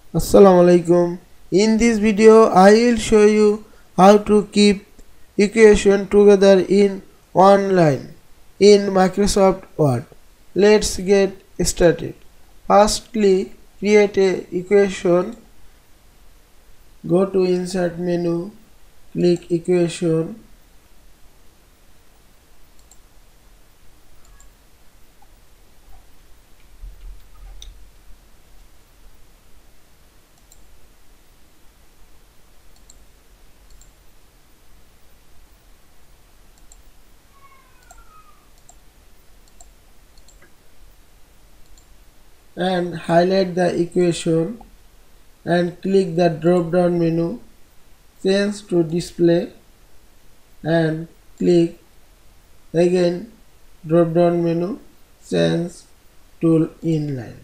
Assalamu Walaikum. In this video I will show you how to keep equation together in one line in Microsoft Word. Let's get started. Firstly, create a equation. Go to insert menu, click equation. And highlight the equation and click the drop down menu, change to display and click again drop down menu, change to inline.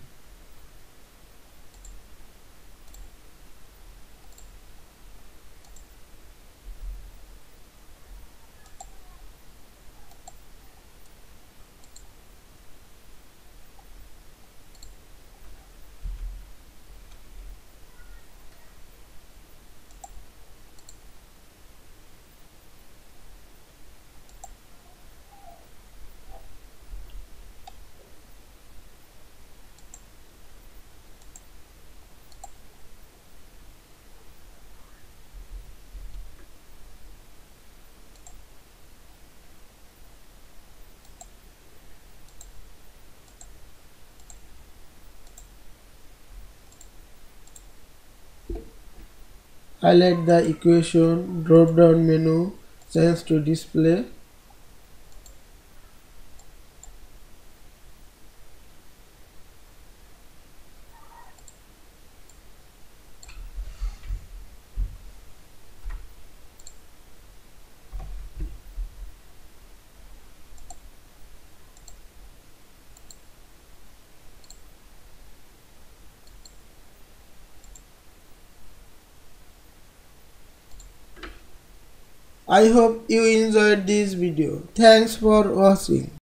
Highlight the equation, drop down menu, change to display. I hope you enjoyed this video. Thanks for watching.